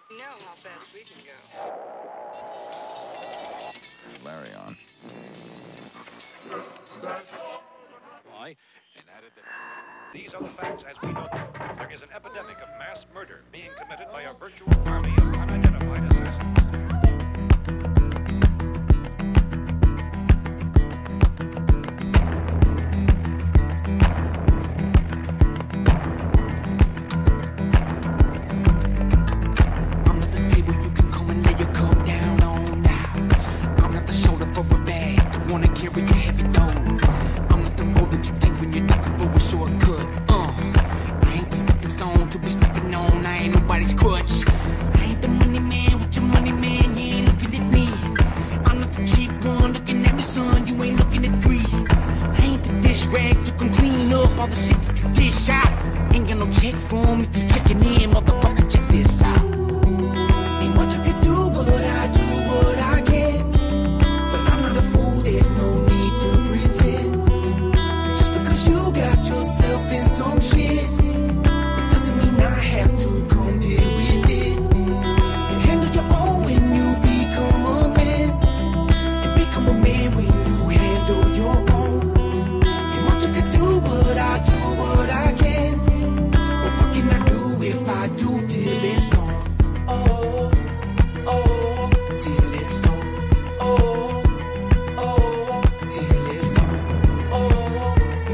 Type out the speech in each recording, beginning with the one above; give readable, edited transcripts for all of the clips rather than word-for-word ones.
know how fast we can go. Larry on. Why? And added that these are the facts as we know them. There is an epidemic of mass murder being committed by a virtual army of unidentified assassins. All the shit that you dish out. Ain't got no check form if you checking in, motherfucker, check this out. Ain't much I can do, but I do what I can. But I'm not a fool, there's no need to pretend. Just because you got yourself in some shit, it doesn't mean I have to come deal with it. And handle your own when you become a man, and become a man when you handle your own. Ain't much I can do, but I do what I can. But what can I do if I do till it's gone? Oh, oh, till it's gone. Oh, oh, till it's gone. Oh,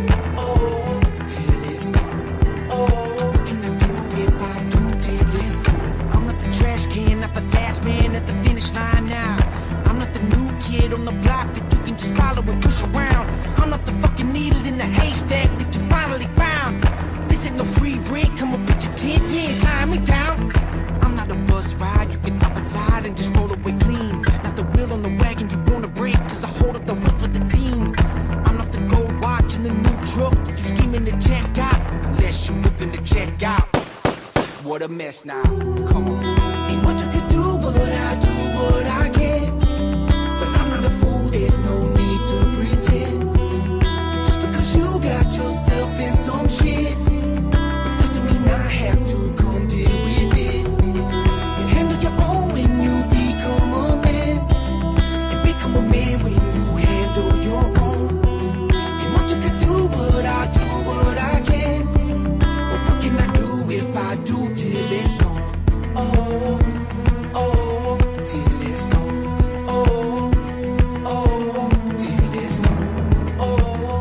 oh, till it's gone. Oh, what can I do if I do till it's gone? I'm not the trash can, not the last man at the finish line now. I'm not the new kid on the block that you can just follow and push around. I'm not the fucking needle in the haystack that you finally found. This ain't no free rent, come up with your tent, yeah, tie me down. I'm not a bus ride, you can hop inside and just roll away clean. Not the wheel on the wagon you wanna break, cause I hold up the whip for the team. I'm not the gold watch in the new truck that you scheming to check out. Unless you're looking to check out. What a mess now, come on. Ain't much I can do, but I do what I can. But I'm not a fool, there's no need to pretend. Just because you got yourself in some shit, it doesn't mean I have to come deal with it. And handle your own when you become a man, and become a man when you handle your own. Ain't much I can do, but I do what I can. But what can I do if I do till it's gone? Oh, oh, till it's gone. Oh, oh, till it's gone. Oh,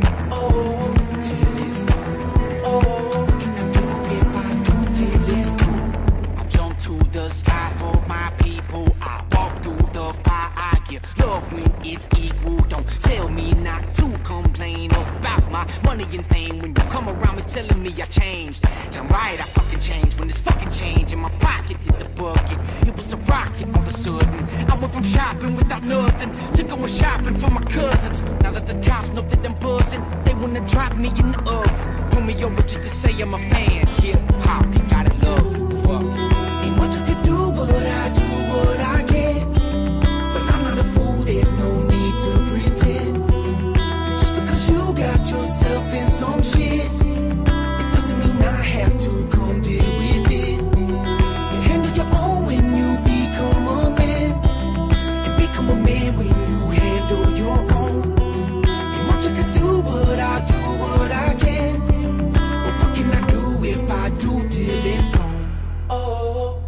oh, till it's gone. Oh, what can I do if I do till it's gone? I jump to the sky for my people. I walk through the fire. I give love when it's equal. Don't tell me not to complain about my money and fame. When you come around me telling me I changed, damn right I fucking changed. When this fucking change in my pocket hit the bucket, it was a rocket all of a sudden. I went from shopping without nothing to going shopping for my cousins. Now that the cops know that I'm buzzing, they wanna drop me in the oven. Pull me over just to say I'm a fan. Hip hop, you gotta love. Fuck. Ain't much I can do, but I do what I can. But I'm not a fool, there's no need to pretend. Just because you got yourself in some shit, it doesn't mean I have to come deal with it. And handle your own when you become a man, and become a man when you handle your own. Ain't much I can do, but I do what I can. But what can I do if I do till it's gone? Oh,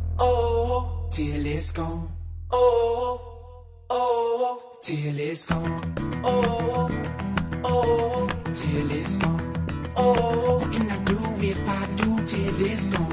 oh, till it's gone. Oh, oh, till it's gone. Oh, oh, till it's gone. Oh, what can I do if I do till it's gone?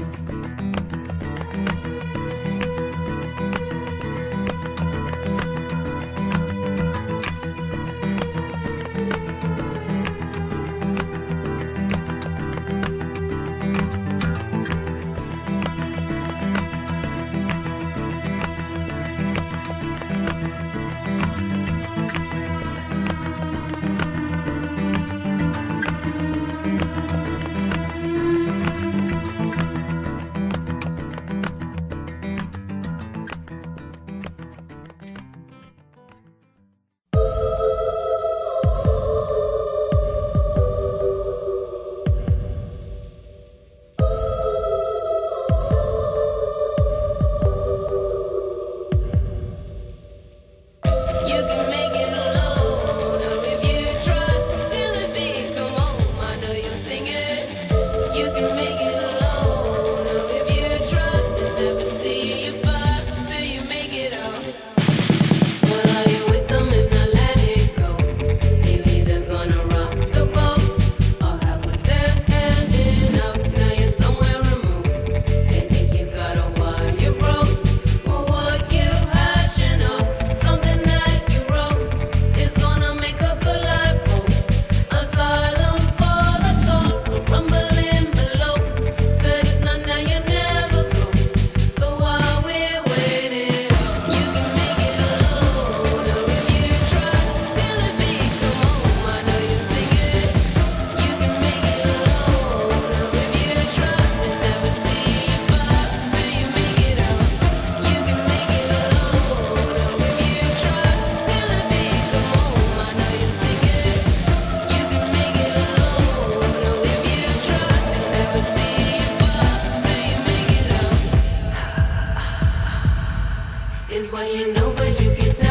is what you know, but you can tell.